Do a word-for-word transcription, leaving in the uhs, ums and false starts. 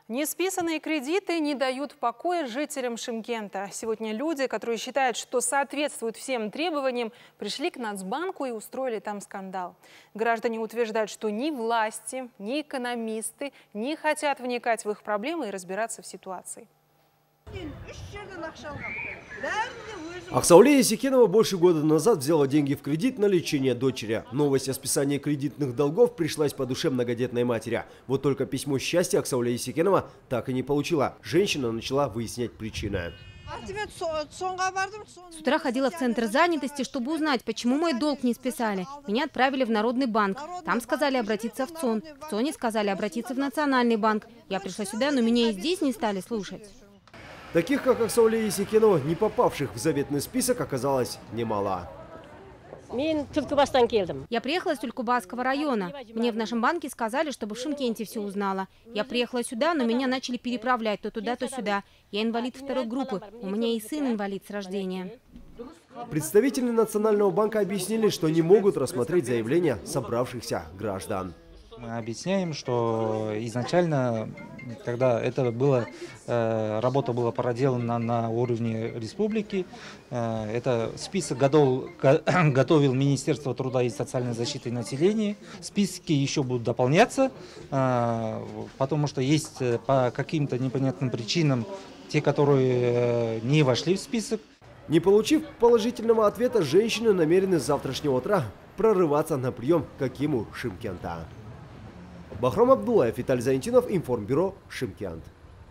Несписанные кредиты не дают покоя жителям Шымкента. Сегодня люди, которые считают, что соответствуют всем требованиям, пришли к Нацбанку и устроили там скандал. Граждане утверждают, что ни власти, ни экономисты не хотят вникать в их проблемы и разбираться в ситуации. Аксауле Есекенова больше года назад взяла деньги в кредит на лечение дочери. Новость о списании кредитных долгов пришлась по душе многодетной матери. Вот только письмо счастья Аксауле Есекенова так и не получила. Женщина начала выяснять причины. С утра ходила в центр занятости, чтобы узнать, почему мой долг не списали. Меня отправили в Народный банк. Там сказали обратиться в ЦОН. В ЦОНе сказали обратиться в Национальный банк. Я пришла сюда, но меня и здесь не стали слушать. Таких, как Аксауле Есекенова, не попавших в заветный список, оказалось немало. Я приехала из Тюлькубасского района. Мне в нашем банке сказали, чтобы в Шымкенте все узнала. Я приехала сюда, но меня начали переправлять то туда, то сюда. Я инвалид второй группы. У меня и сын инвалид с рождения. Представители Национального банка объяснили, что не могут рассмотреть заявления собравшихся граждан. Мы объясняем, что изначально, когда это было, работа была проделана на уровне республики, это список готов, готовил Министерство труда и социальной защиты населения. Списки еще будут дополняться, потому что есть по каким-то непонятным причинам те, которые не вошли в список. Не получив положительного ответа, женщины намерены с завтрашнего утра прорываться на прием к Акиму Шымкента. Бахром Абдуллаев, Виталий Зайнтинов, Информбюро, Шымкент.